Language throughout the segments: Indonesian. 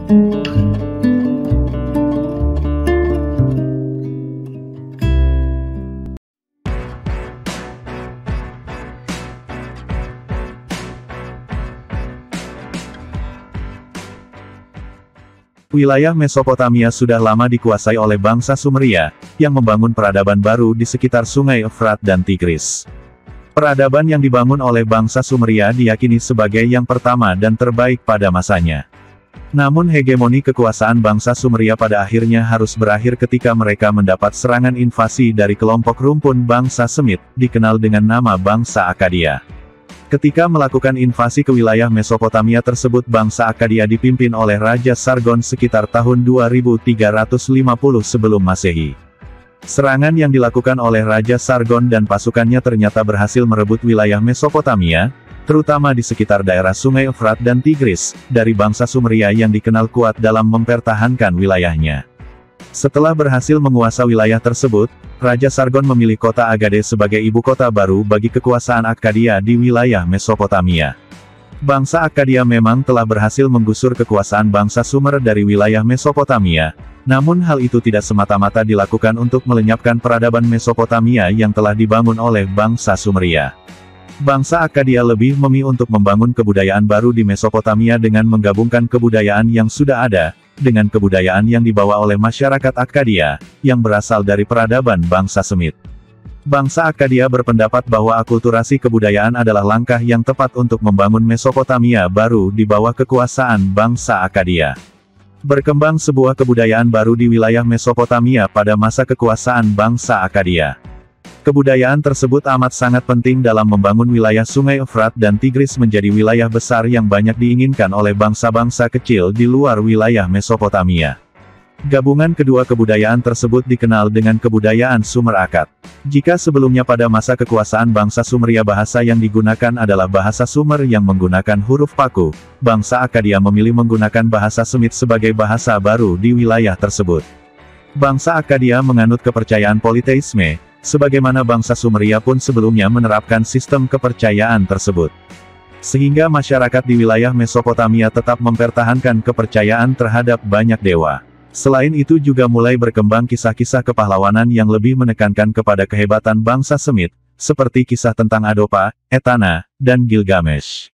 Wilayah Mesopotamia sudah lama dikuasai oleh bangsa Sumeria, yang membangun peradaban baru di sekitar Sungai Efrat dan Tigris. Peradaban yang dibangun oleh bangsa Sumeria diyakini sebagai yang pertama dan terbaik pada masanya. Namun hegemoni kekuasaan bangsa Sumeria pada akhirnya harus berakhir ketika mereka mendapat serangan invasi dari kelompok rumpun bangsa Semit, dikenal dengan nama bangsa Akkadia. Ketika melakukan invasi ke wilayah Mesopotamia tersebut, bangsa Akkadia dipimpin oleh Raja Sargon sekitar tahun 2350 sebelum Masehi. Serangan yang dilakukan oleh Raja Sargon dan pasukannya ternyata berhasil merebut wilayah Mesopotamia, terutama di sekitar daerah Sungai Efrat dan Tigris, dari bangsa Sumeria yang dikenal kuat dalam mempertahankan wilayahnya. Setelah berhasil menguasai wilayah tersebut, Raja Sargon memilih kota Agade sebagai ibu kota baru bagi kekuasaan Akkadia di wilayah Mesopotamia. Bangsa Akkadia memang telah berhasil menggusur kekuasaan bangsa Sumer dari wilayah Mesopotamia, namun hal itu tidak semata-mata dilakukan untuk melenyapkan peradaban Mesopotamia yang telah dibangun oleh bangsa Sumeria. Bangsa Akkadia lebih memilih untuk membangun kebudayaan baru di Mesopotamia dengan menggabungkan kebudayaan yang sudah ada, dengan kebudayaan yang dibawa oleh masyarakat Akkadia, yang berasal dari peradaban bangsa Semit. Bangsa Akkadia berpendapat bahwa akulturasi kebudayaan adalah langkah yang tepat untuk membangun Mesopotamia baru di bawah kekuasaan bangsa Akkadia. Berkembang sebuah kebudayaan baru di wilayah Mesopotamia pada masa kekuasaan bangsa Akkadia. Kebudayaan tersebut amat sangat penting dalam membangun wilayah Sungai Efrat dan Tigris menjadi wilayah besar yang banyak diinginkan oleh bangsa-bangsa kecil di luar wilayah Mesopotamia. Gabungan kedua kebudayaan tersebut dikenal dengan kebudayaan Sumer Akkad. Jika sebelumnya pada masa kekuasaan bangsa Sumeria bahasa yang digunakan adalah bahasa Sumer yang menggunakan huruf paku, bangsa Akkadia memilih menggunakan bahasa Semit sebagai bahasa baru di wilayah tersebut. Bangsa Akkadia menganut kepercayaan politeisme, sebagaimana bangsa Sumeria pun sebelumnya menerapkan sistem kepercayaan tersebut. Sehingga masyarakat di wilayah Mesopotamia tetap mempertahankan kepercayaan terhadap banyak dewa. Selain itu juga mulai berkembang kisah-kisah kepahlawanan yang lebih menekankan kepada kehebatan bangsa Semit, seperti kisah tentang Adopa, Etana, dan Gilgamesh.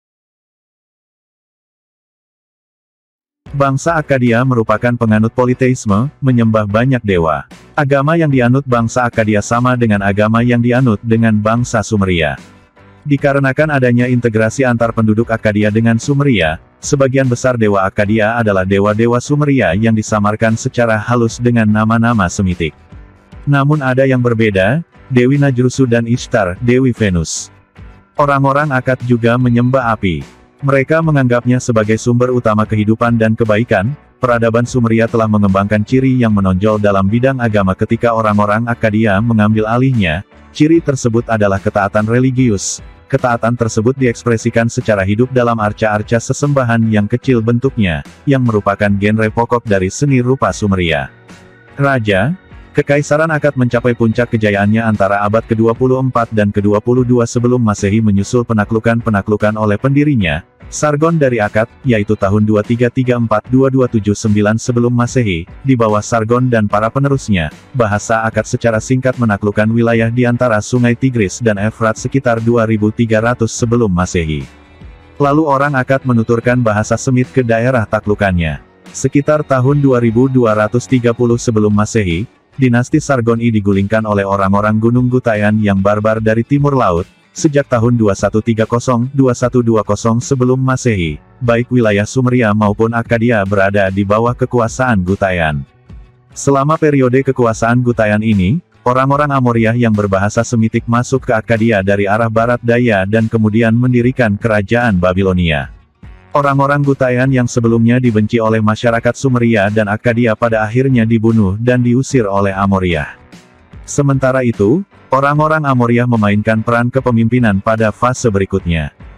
Bangsa Akkadia merupakan penganut politeisme, menyembah banyak dewa. Agama yang dianut bangsa Akkadia sama dengan agama yang dianut dengan bangsa Sumeria. Dikarenakan adanya integrasi antar penduduk Akkadia dengan Sumeria, sebagian besar dewa Akkadia adalah dewa-dewa Sumeria yang disamarkan secara halus dengan nama-nama Semitik. Namun ada yang berbeda, Dewi Najrusu dan Ishtar, Dewi Venus. Orang-orang Akkad juga menyembah api. Mereka menganggapnya sebagai sumber utama kehidupan dan kebaikan. Peradaban Sumeria telah mengembangkan ciri yang menonjol dalam bidang agama ketika orang-orang Akkadia mengambil alihnya. Ciri tersebut adalah ketaatan religius. Ketaatan tersebut diekspresikan secara hidup dalam arca-arca sesembahan yang kecil bentuknya, yang merupakan genre pokok dari seni rupa Sumeria. Raja, Kekaisaran Akkad mencapai puncak kejayaannya antara abad ke-24 dan ke-22 sebelum Masehi menyusul penaklukan-penaklukan oleh pendirinya, Sargon dari Akkad, yaitu tahun 2334-2279 sebelum Masehi, di bawah Sargon dan para penerusnya, bahasa Akkad secara singkat menaklukkan wilayah di antara Sungai Tigris dan Efrat sekitar 2300 sebelum Masehi. Lalu orang Akkad menuturkan bahasa Semit ke daerah taklukannya. Sekitar tahun 2230 sebelum Masehi, dinasti Sargoni digulingkan oleh orang-orang Gunung Gutayan yang barbar dari timur laut. Sejak tahun 2130-2120 sebelum Masehi, baik wilayah Sumeria maupun Akkadia berada di bawah kekuasaan Gutayan. Selama periode kekuasaan Gutayan ini, orang-orang Amoriah yang berbahasa Semitik masuk ke Akkadia dari arah barat daya dan kemudian mendirikan kerajaan Babilonia. Orang-orang Gutayan yang sebelumnya dibenci oleh masyarakat Sumeria dan Akkadia pada akhirnya dibunuh dan diusir oleh Amoriah. Sementara itu, orang-orang Amoriah memainkan peran kepemimpinan pada fase berikutnya.